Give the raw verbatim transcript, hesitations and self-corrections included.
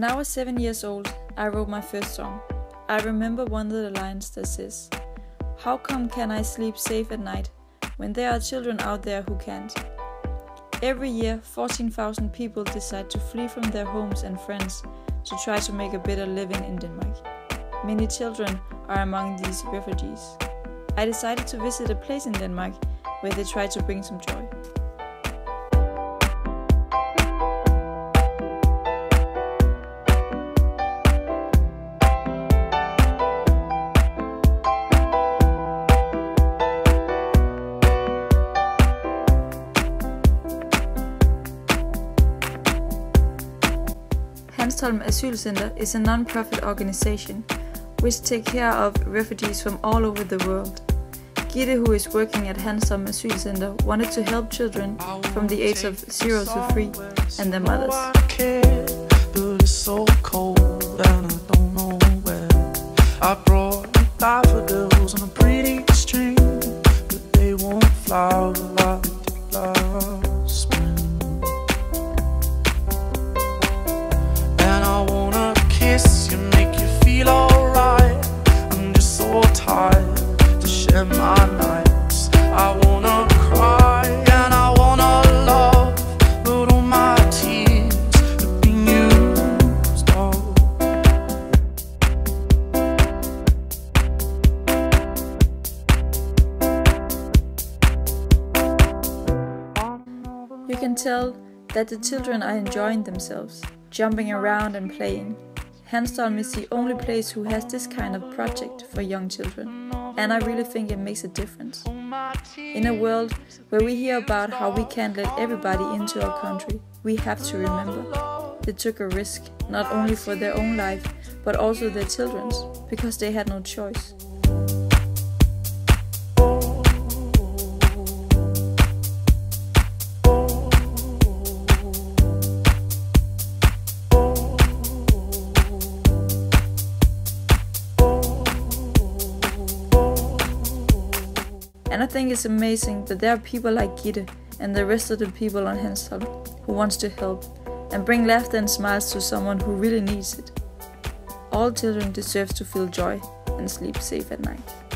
When I was seven years old, I wrote my first song. I remember one of the lines that says, "How come can I sleep safe at night when there are children out there who can't?" Every year, fourteen thousand people decide to flee from their homes and friends to try to make a better living in Denmark. Many children are among these refugees. I decided to visit a place in Denmark where they try to bring some joy. Hanstholm Asylcenter is a non-profit organization which takes care of refugees from all over the world. Gitte, who is working at Hanstholm Asylcenter, wanted to help children from the age of zero to three and their mothers. But it's so cold and I don't know where. I brought daffodils on a pretty string, but they won't flower like they did last spring. And I wanna kiss you, make you feel alright. I'm just so tired to share my nights. I wanna cry and I wanna love, but all my tears have been used up. You can tell that the children are enjoying themselves, jumping around and playing. Hanstholm is the only place who has this kind of project for young children, and I really think it makes a difference. In a world where we hear about how we can't let everybody into our country, we have to remember they took a risk not only for their own life, but also their children's, because they had no choice. And I think it's amazing that there are people like Gitte and the rest of the people on Hanstholm who wants to help and bring laughter and smiles to someone who really needs it. All children deserve to feel joy and sleep safe at night.